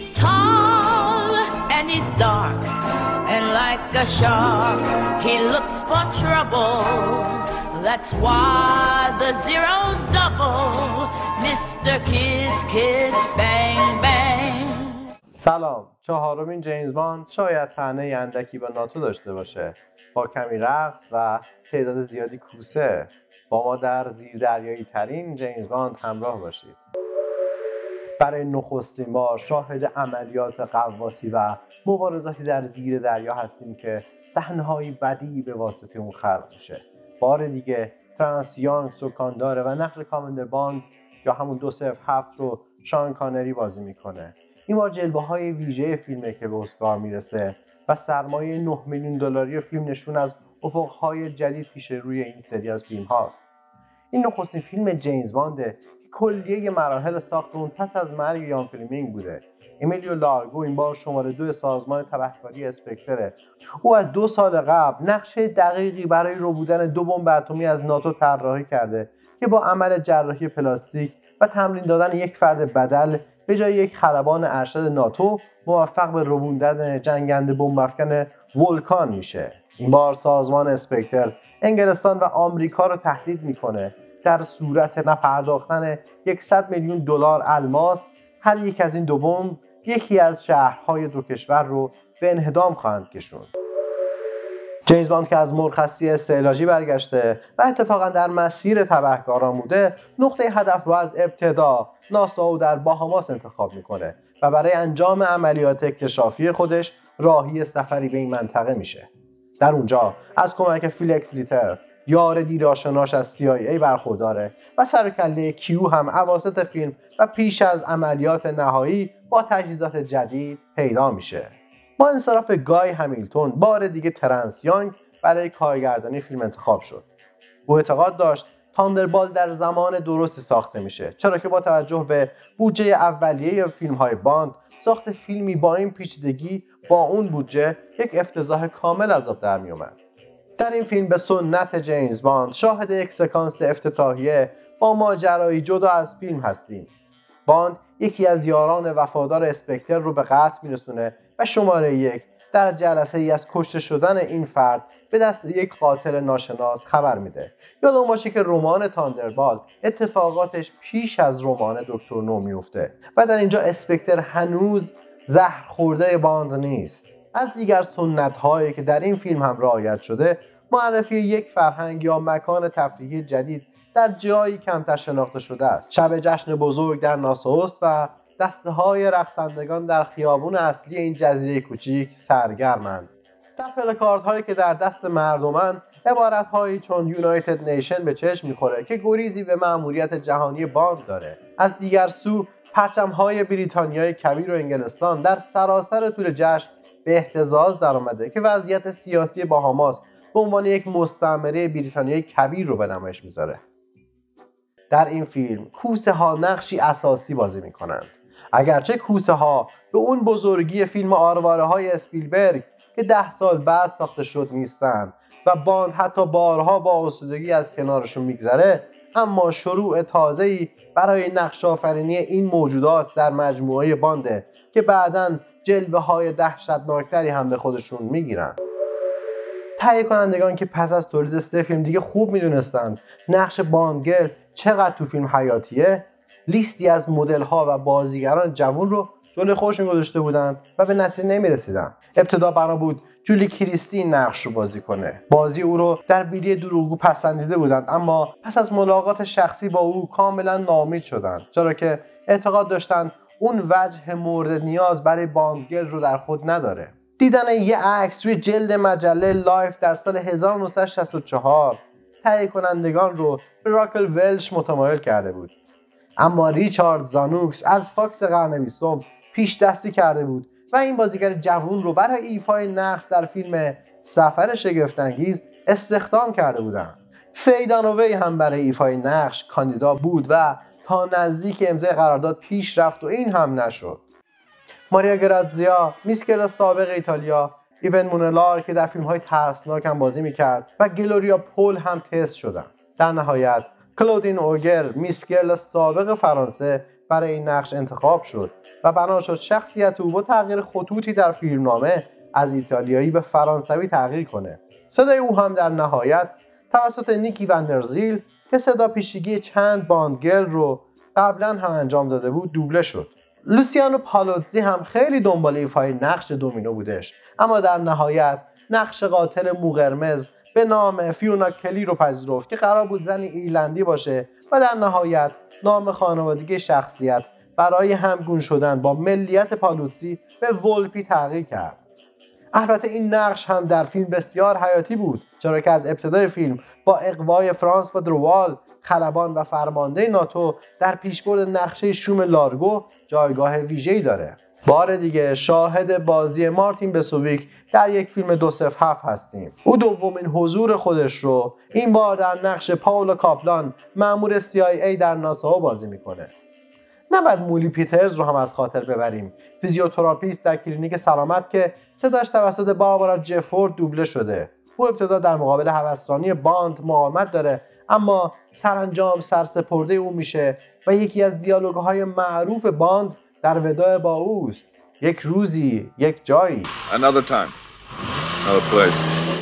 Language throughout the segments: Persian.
He's tall and he's dark and like a shark he looks for trouble. That's why the zero's double. Mr. Kiss Kiss Bang Bang. سلام. چهارمین جیمز باند شاید طعنه اندکی با ناتو داشته باشه. با کمی رقص و تعداد زیادی کوسه با ما در زیردریایی ترین جیمز باند همراه باشید. برای نخستین بار شاهد عملیات غواصی و مبارزاتی در زیر دریا هستیم که صحنه‌های بدی به واسطه اون خلق میشه. بار دیگه فرانس یانگ سکان داره و نقش کاماندر باند یا همون 207 رو شان کانری بازی میکنه. این بار جلوه‌های ویژه فیلمه که به اسکار میرسه و سرمایه 9 میلیون دلاری فیلم نشون از افق‌های جدید پیش روی این سری از فیلم هاست. این نخستین فیلم جیمز بانده که کلیه مراحل ساخت اون پس از مرگ یان فلیمینگ بوده. امیلیو لارگو این بار شماره 2 سازمان تبهکاری اسپکتره. او از 2 سال قبل نقشه دقیقی برای ربودن 2 بمب اتمی از ناتو طراحی کرده که با عمل جراحی پلاستیک و تمرین دادن یک فرد بدل به جای یک خلبان ارشد ناتو موفق به ربودن جنگنده بمب افکن ولکان میشه. این بار سازمان اسپکتر انگلستان و آمریکا رو تهدید میکنه در صورت نپرداختن 100 میلیون دلار الماس هر یک از این 2 بمب یکی از شهرهای 2 کشور رو به انهدام خواهند کشوند. جیمز باند که از مرخصی استعلاجی برگشته و اتفاقا در مسیر تبهکاران بوده، نقطه هدف رو از ابتدا ناسا او در باهاماس انتخاب میکنه و برای انجام عملیات اکتشافی خودش راهی سفری به این منطقه میشه. در اونجا از کمک فیلکس لیتر یار دیرآشناش از CIA برخورداره و سرکله کیو هم اواسط فیلم و پیش از عملیات نهایی با تجهیزات جدید پیدا میشه. با انصراف گای همیلتون بار دیگه ترنس یانگ برای کارگردانی فیلم انتخاب شد. او اعتقاد داشت تاندربالت در زمان درستی ساخته میشه، چرا که با توجه به بودجه اولیه فیلم‌های باند ساخت فیلمی با این پیچیدگی با اون بودجه یک افتضاح کامل از آب در میومد. در این فیلم به سنت جیمز باند شاهد یک سکانس افتتاحیه با ماجرایی جدا از فیلم هستیم. باند یکی از یاران وفادار اسپکتر رو به قتل میرسونه و شماره 1 در جلسه ای از کشته شدن این فرد به دست یک قاتل ناشناس خبر میده. یادمون باشه که رمان تاندربالت اتفاقاتش پیش از رمان دکتر نو میفته و در اینجا اسپکتر هنوز زهر خورده باند نیست. از دیگر سنت هایی که در این فیلم هم رعایت شده، معرفی یک فرهنگ یا مکان تفریحی جدید در جایی کمتر شناخته شده است. شب جشن بزرگ در ناساوست و دسته های رقصندگان در خیابون اصلی این جزیره کوچیک سرگرمند. در پلاکاردهایی هایی که در دست مردمن عبارت هایی چون یونایتد نیشن به چشم میخوره که گریزی به مأموریت جهانی باند داره. از دیگر سو پرچم های بریتانیای کبیر و انگلستان در سراسر طول جشن به اهتزاز در آمده که وضعیت سیاسی باهاماس به عنوان یک مستعمره بریتانیای کبیر رو به نمایش میذاره. در این فیلم کوسه ها نقشی اساسی بازی میکنند. اگرچه کوسه ها به اون بزرگی فیلم آرواره های اسپیلبرگ که 10 سال بعد ساخته شد نیستند و باند حتی بارها با آسودگی از کنارشون میگذره، اما شروع تازه‌ای برای نقش آفرینی این موجودات در مجموعه بانده که بعداً جلوه های دهشتناکتری هم به خودشون میگیرن. تهیه کنندگان که پس از تولید 3 فیلم دیگه خوب میدونستند نقش باندگرل چقدر تو فیلم حیاتیه، لیستی از مدل ها و بازیگران جوان رو جلوی خودشون گذاشته بودن و به نتیجه نمیرسیدن. ابتدا بنا بود جولی کریستی این نقش رو بازی کنه. بازی او رو در بیلی دروغگو پسندیده بودند، اما پس از ملاقات شخصی با او کاملا ناامید شدند، چرا که اعتقاد داشتند اون وجه مورد نیاز برای باندگرل رو در خود نداره. دیدن یه عکس روی جلد مجله لایف در سال 1964 تهیه کنندگان رو به راکل ولش متمایل کرده بود، اما ریچارد زانوکس از فاکس قرن 20 پیش دستی کرده بود و این بازیگر جوان رو برای ایفای نقش در فیلم سفر شگفت‌انگیز استخدام کرده بودند. فیدانوی هم برای ایفای نقش کاندیدا بود و تا نزدیک امضای قرارداد پیش رفت و این هم نشد. ماریا گراتزیا، میسکل سابق ایتالیا، ایون مونلار که در فیلم‌های ترسناک هم بازی می‌کرد و گلوریا پول هم تست شدند. در نهایت کلودین اوگر، میسکل سابق فرانسه برای این نقش انتخاب شد و بنا شد شخصیت او با تغییر خطوطی در فیلمنامه از ایتالیایی به فرانسوی تغییر کنه. صدای او هم در نهایت توسط نیکی وندرزیل که صدا پیشگی چند باندگرل رو قبلا هم انجام داده بود دوبله شد. لوسیانو پالوتزی هم خیلی دنبال ایفای نقش دومینو بودش، اما در نهایت نقش قاتل مو قرمز به نام فیونا کلی رو پذیرفت که قرار بود زنی ایرلندی باشه و در نهایت نام خانوادگی شخصیت برای همگون شدن با ملیت پالوتزی به ولپی تغییر کرد. البته این نقش هم در فیلم بسیار حیاتی بود، چرا که از ابتدای فیلم با اقوای فرانسوا دروال خلبان و فرمانده ناتو در پیشبرد نقشه شوم لارگو جایگاه ویژه‌ای داره. بار دیگه شاهد بازی مارتین بسوویک در یک فیلم 207 هستیم. او دومین حضور خودش رو این بار در نقش پاولا کاپلان مأمور CIA در ناسا بازی میکنه. نباید مولی پیترز رو هم از خاطر ببریم، فیزیوتراپیست در کلینیک سلامت که صداش توسط باربارا جفورد دوبله شده. او ابتدا در مقابل هوسرانی باند مقاومت داره، اما سرانجام سرسپرده او میشه و یکی از دیالوگ‌های معروف باند در وداع با اوست: یک روزی، یک جایی. Another time, another place.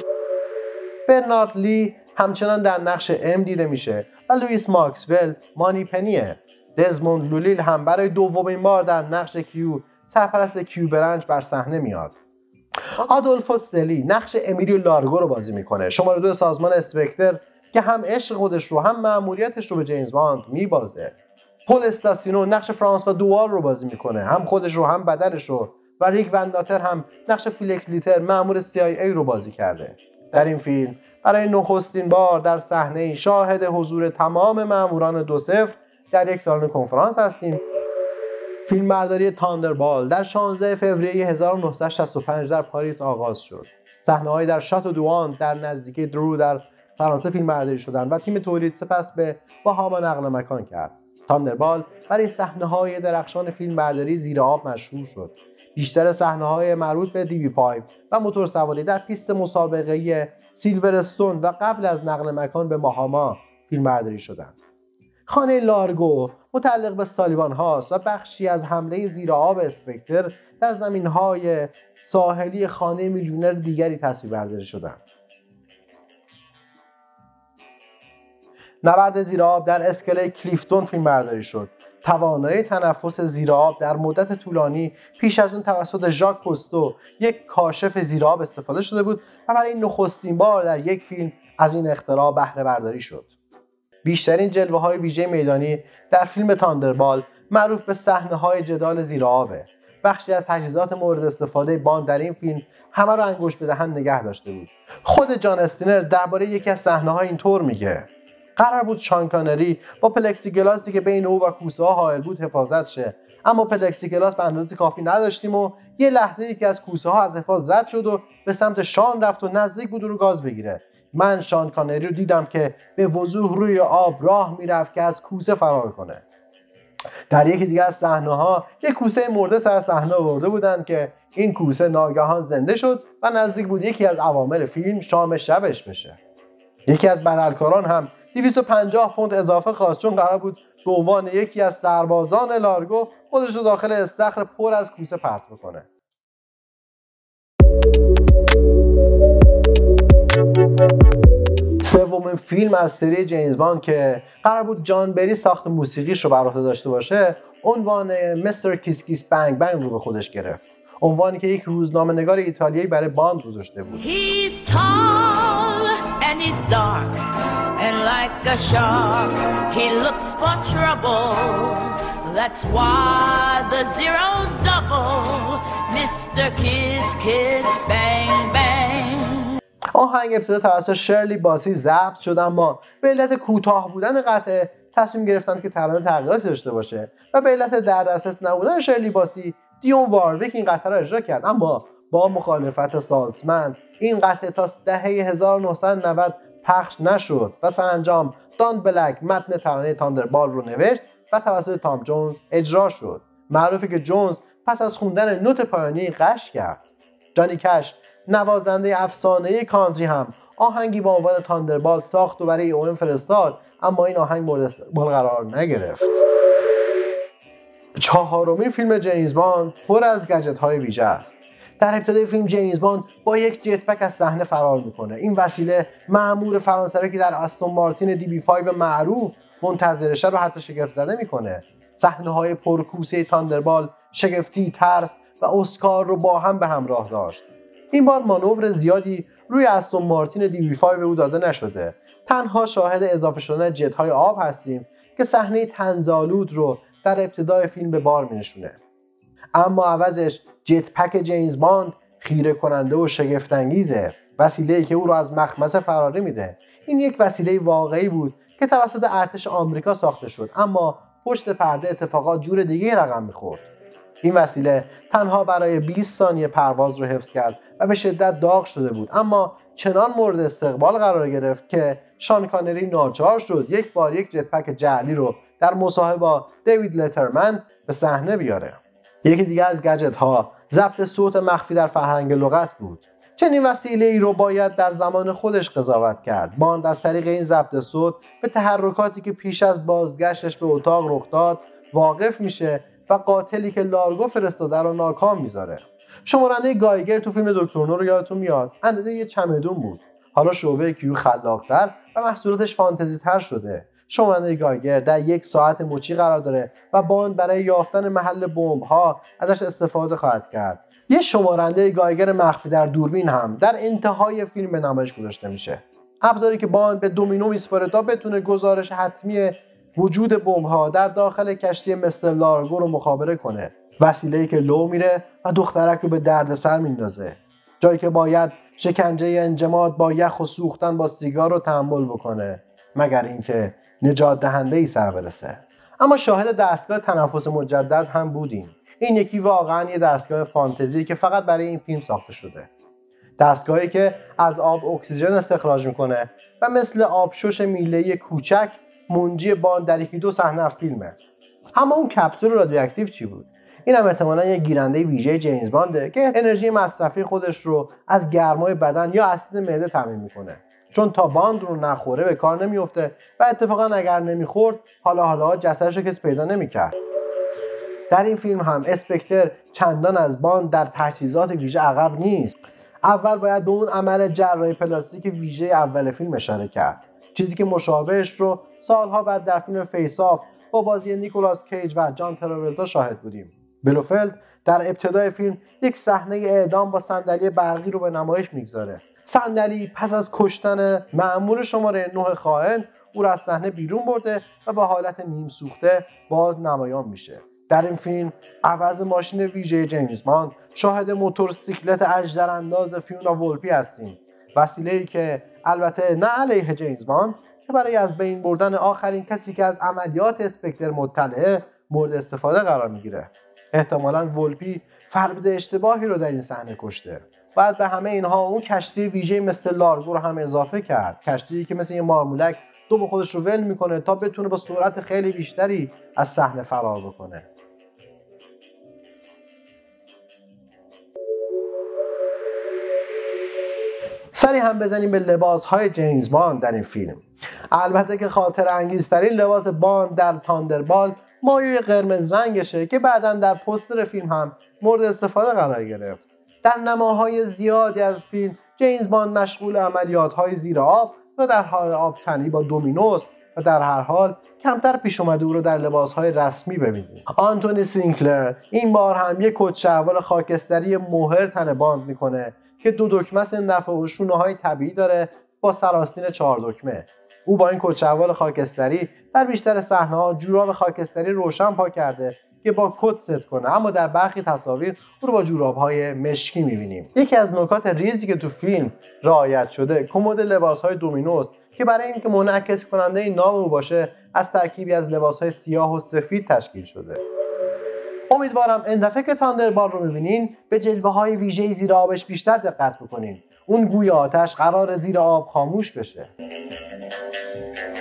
برنارد لی همچنان در نقش ام دیده میشه و لوئیس ماکسول مانی پنیه. دزموند لولیل هم برای دومین بار در نقش کیو سرپرست کیو برنج بر صحنه میاد. آدولفو سلی نقش امیلیو لارگو رو بازی میکنه، شماره 2 سازمان اسپکتر که هم عشق خودش رو هم مأموریتش رو به جیمز باند میبازه. پول استاسینو نقش فرانسوا دوال رو بازی میکنه، هم خودش رو هم بدلش رو، و ریک ونداتر هم نقش فیلکس لیتر مأمور CIA رو بازی کرده. در این فیلم برای نخستین بار در صحنه شاهد حضور تمام مأموران 2-0 در یک سالن کنفرانس هستیم. فیلمبرداری تاندربال در 16 فوریه 1965 در پاریس آغاز شد. صحنه‌هایی در شاتو دوان در نزدیکی درو در فرانسه فیلمبرداری شدند و تیم تولید سپس به باهاما نقل مکان کرد. تاندربال برای صحنه‌های درخشان فیلمبرداری زیر آب مشهور شد. بیشتر صحنه‌های مربوط به DB5 و موتور سواری در پیست مسابقه‌ای سیلورستون و قبل از نقل مکان به باهاما فیلمبرداری شدند. خانه لارگو متعلق به سالیوان هاست و بخشی از حمله زیر آب اسپکتر در زمین‌های ساحلی خانه میلیونر دیگری تصویربرداری شدند. نبرد زیر آب در اسکله کلیفتون فیلمبرداری شد. توانایی تنفس زیر آب در مدت طولانی پیش از اون توسط ژاک کوستو، یک کاشف زیر آب، استفاده شده بود و برای نخستین بار در یک فیلم از این اختراع بهره برداری شد. بیشترین جلوه‌های ویژه میدانی در فیلم تاندربال معروف به صحنه‌های جدال زیر آبه. بخشی از تجهیزات مورد استفاده باند در این فیلم همه رو انگشت به دهن نگه داشته بود. خود جان استینر درباره یکی از صحنه‌ها اینطور میگه: قرار بود شان کانری با پلکسیگلاسی که بین او و کوسه‌ها حائل بود حفاظت شه، اما پلکسیگلاس به اندازه کافی نداشتیم و یه لحظه یکی از کوسه‌ها از حفاظ رد شد و به سمت شان رفت و نزدیک بود رو گاز بگیره. من شان کانری رو دیدم که به وضوح روی آب راه میرفت که از کوسه فرار کنه. در یکی دیگه از صحنه‌ها یک کوسه مرده سر صحنه آورده بودن که این کوسه ناگهان زنده شد و نزدیک بود یکی از عوامل فیلم شام شبش بشه. یکی از بدلکاران هم 250 پوند اضافه خواست چون قرار بود به عنوان یکی از سربازان لارگو خودش رو داخل استخر پر از کوسه پرت بکنه. سومین فیلم از سری جیمز باند که قرار بود جان بری ساخت موسیقیش رو بر عهده داشته باشه، عنوان مستر کیس کیس بنگ بنگ رو به خودش گرفت. عنوانی که یک روزنامه‌نگار ایتالیایی برای باند گذاشته بود. He's tall and he's dark and like a shark he looks for trouble. That's why the zero's double. Mr. Kiss Kiss Bang Bang. آهنگ ابتدا توسط شرلی باسی ضبط شد، اما به علت کوتاه بودن قطعه تصمیم گرفتند که ترانه تغییراتی داشته باشه و به علت در دسترس نبودن شرلی باسی دیون وارویک این قطعه را اجرا کرد. اما با مخالفت سالتمن این قطعه تا دهه 1990 پخش نشد و سرانجام دان بلک متن ترانه تاندربال رو نوشت و توسط تام جونز اجرا شد. معروفه که جونز پس از خوندن نوت پایانی غش کرد. جانی کش نوازنده افسانه‌ای کانتری هم آهنگی با عنوان تاندربال ساخت و برای اوم فرستاد، اما این آهنگ مورد استقبال قرار نگرفت. چهارمین فیلم جیمز باند پر از گجت‌های ویژه است. در ابتدای فیلم جیمز باند با یک جت پک از صحنه فرار میکنه. این وسیله مأمور فرانسوی که در استون مارتین DB5 معروف منتظرشه رو حتی شگفت زده میکنه. صحنه‌های پرکوسه تاندربال شگفتی، ترس و اسکار رو با هم به همراه داشت. این بار مانور زیادی روی استون مارتین DB5 به او داده نشده. تنها شاهد اضافه شدن جت‌های آب هستیم که صحنه طنزآلود رو در ابتدای فیلم به بار می‌نشونه. اما عوضش جت پک جیمز باند خیره کننده و شگفت انگیزه، وسیله‌ای که او رو از مخمصه فراری میده. این یک وسیله واقعی بود که توسط ارتش آمریکا ساخته شد، اما پشت پرده اتفاقات جور دیگه رقم می‌خورد. این وسیله تنها برای 20 ثانیه پرواز رو حفظ کرد و به شدت داغ شده بود، اما چنان مورد استقبال قرار گرفت که شان کانری ناچار شد یک بار یک جت پک جعلی رو در مصاحبه با دیوید لترمن به صحنه بیاره. یکی دیگه از گجت ها ضبط صوت مخفی در فرهنگ لغت بود. چنین وسیله‌ای رو باید در زمان خودش قضاوت کرد. باند از طریق این ضبط صوت به تحرکاتی که پیش از بازگشتش به اتاق رخ داد واقف میشه و قاتلی که لارگو فرستاده رو ناکام میذاره. شمارنده گایگر تو فیلم دکتر نو رو یادتون میاد، اندازه یه چمدون بود. حالا شعبه کیو خلاق‌تر و محصولاتش فانتزی‌تر شده. شمارنده گایگر در 1 ساعت مچی قرار داره و باند برای یافتن محل بمب‌ها ازش استفاده خواهد کرد. یه شمارنده گایگر مخفی در دوربین هم در انتهای فیلم به نمایش گذاشته میشه. ابزاری که باند به دومینو میسپاره تا بتونه گزارش حتمی وجود بمب‌ها در داخل کشتی مثل لارگو رو مخابره کنه. وسیله‌ای که لو میره و دخترک رو به دردسر میندازه. جایی که باید شکنجه انجماد با یخ و سوختن با سیگار رو تحمل بکنه، مگر اینکه نجات دهنده ای سر برسه. اما شاهد دستگاه تنفس مجدد هم بودیم. این یکی واقعا یه دستگاه فانتزی که فقط برای این فیلم ساخته شده. دستگاهی که از آب اکسیژن استخراج میکنه و مثل آبشوش میله‌ای کوچک منجی باند در 1-2 صحنه از فیلمه. اما اون کپسول رادیواکتیو چی بود؟ این هم احتمالاً یک گیرنده ویژه جیمز بانده که انرژی مصرفی خودش رو از گرمای بدن یا اسید معده تامین میکنه. چون تا باند رو نخوره به کار نمیفته و اتفاقا اگر نمیخورد حالا جسدش رو کسی پیدا نمیکرد. در این فیلم هم اسپکتر چندان از باند در تجهیزات ویژه عقب نیست. اول باید به اون عمل جراحی پلاستیک ویژه اول فیلم اشاره کرد، چیزی که مشابهش رو سالها بعد در فیلم فیس آف با بازی نیکولاس کیج و جان تراولتا شاهد بودیم. بلوفلد در ابتدای فیلم یک صحنه اعدام با صندلی برقی رو به نمایش میگذاره. صندلی پس از کشتن مأمور شماره 9 خائن او را از صحنه بیرون برده و با حالت نیم سوخته باز نمایان میشه. در این فیلم عوض ماشین ویژه جیمز باند شاهد موتورسیکلت اژدرانداز فیونا ولپی هستیم. وسیله‌ای که البته نه علیه جیمز باند که برای از بین بردن آخرین کسی که از عملیات اسپکتر مطلعه مورد استفاده قرار میگیره. احتمالاً ولپی فرد اشتباهی رو در این صحنه کشته. بعد به همه اینها اون کشتی ویژه مثل لارگو رو هم اضافه کرد. کشتی که مثل یه مارمولک دم خودش رو ول میکنه تا بتونه با سرعت خیلی بیشتری از صحنه فرار بکنه. سری هم بزنیم به لباس‌های جیمز باند در این فیلم. البته که خاطر انگیزترین لباس باند در تاندربال مایه قرمز رنگشه که بعداً در پوستر فیلم هم مورد استفاده قرار گرفت. در نماهای زیادی از فیلم جیمز باند مشغول عملیات‌های زیر آب و در حال آبتنی با دومینوست و در هر حال کمتر پیش اومده او رو در لباس‌های رسمی ببینیم. آنتونی سینکلر این بار هم یک کت شلوار خاکستری مهر تن باند میکنه که 2 دکمه صندفه و شونه‌های طبیعی داره با سراستین 4 دکمه. او با این کت شلوار خاکستری در بیشتر صحنه‌ها جوراب خاکستری روشن پا کرده که با کت ست کنه، اما در برخی تصاویر او رو با جوراب‌های مشکی می‌بینیم. یکی از نکات ریزی که تو فیلم رعایت شده کمد لباس‌های دومینوست که برای اینکه منعکس کننده نام او باشه از ترکیبی از لباس‌های سیاه و سفید تشکیل شده. امیدوارم این دفعه که تاندربال رو می‌بینین به جلوه‌های ویژه‌ای زیر آبش بیشتر دقت بکنین. اون گوی آتش قرار زیر آب خاموش بشه.